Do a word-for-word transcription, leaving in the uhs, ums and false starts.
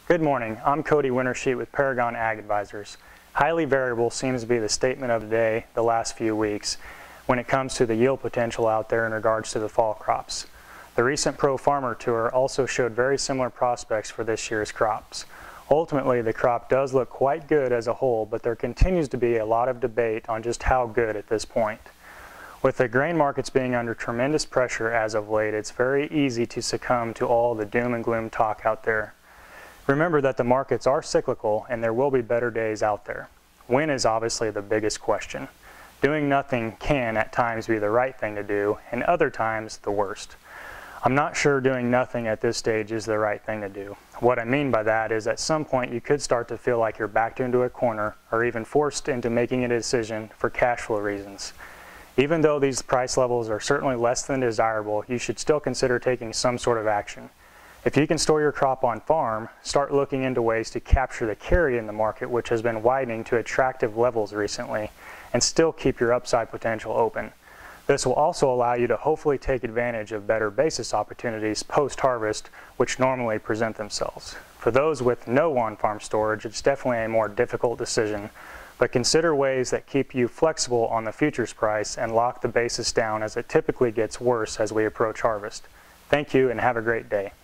Good morning. I'm Cody Wintersheet with Paragon Ag Advisors. Highly variable seems to be the statement of the day the last few weeks when it comes to the yield potential out there in regards to the fall crops. The recent Pro Farmer Tour also showed very similar prospects for this year's crops. Ultimately, the crop does look quite good as a whole, but there continues to be a lot of debate on just how good at this point. With the grain markets being under tremendous pressure as of late, it's very easy to succumb to all the doom and gloom talk out there. Remember that the markets are cyclical and there will be better days out there. When is obviously the biggest question. Doing nothing can at times be the right thing to do, and other times the worst. I'm not sure doing nothing at this stage is the right thing to do. What I mean by that is at some point you could start to feel like you're backed into a corner or even forced into making a decision for cash flow reasons. Even though these price levels are certainly less than desirable, you should still consider taking some sort of action. If you can store your crop on farm, start looking into ways to capture the carry in the market, which has been widening to attractive levels recently, and still keep your upside potential open. This will also allow you to hopefully take advantage of better basis opportunities post-harvest, which normally present themselves. For those with no on-farm storage, it's definitely a more difficult decision, but consider ways that keep you flexible on the futures price and lock the basis down as it typically gets worse as we approach harvest. Thank you and have a great day.